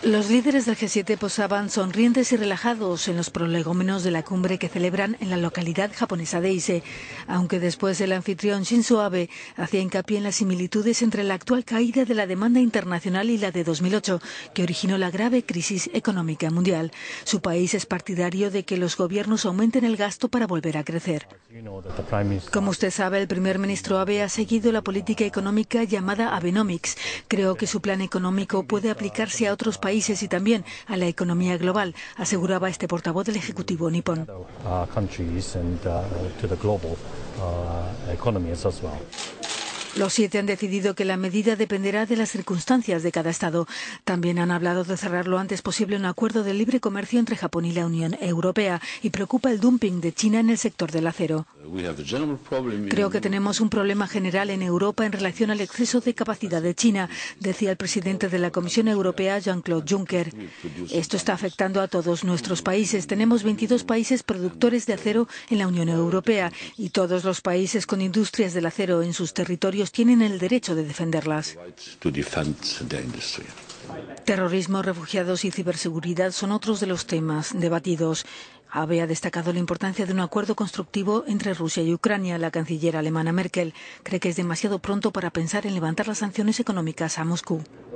Los líderes del G7 posaban sonrientes y relajados en los prolegómenos de la cumbre que celebran en la localidad japonesa de Ise, aunque después el anfitrión Shinzo Abe hacía hincapié en las similitudes entre la actual caída de la demanda internacional y la de 2008, que originó la grave crisis económica mundial. Su país es partidario de que los gobiernos aumenten el gasto para volver a crecer. Como usted sabe, el primer ministro Abe ha seguido la política económica llamada Abenomics. Creo que su plan económico puede aplicarse a otros países y también a la economía global, aseguraba este portavoz del Ejecutivo nipón. Los 7 han decidido que la medida dependerá de las circunstancias de cada Estado. También han hablado de cerrar lo antes posible un acuerdo de libre comercio entre Japón y la Unión Europea y preocupa el dumping de China en el sector del acero. Creo que tenemos un problema general en Europa en relación al exceso de capacidad de China, decía el presidente de la Comisión Europea, Jean-Claude Juncker. Esto está afectando a todos nuestros países. Tenemos 22 países productores de acero en la Unión Europea y todos los países con industrias del acero en sus territorios tienen el derecho de defenderlas. Terrorismo, refugiados y ciberseguridad son otros de los temas debatidos. Abe ha destacado la importancia de un acuerdo constructivo entre Rusia y Ucrania. La canciller alemana Merkel cree que es demasiado pronto para pensar en levantar las sanciones económicas a Moscú.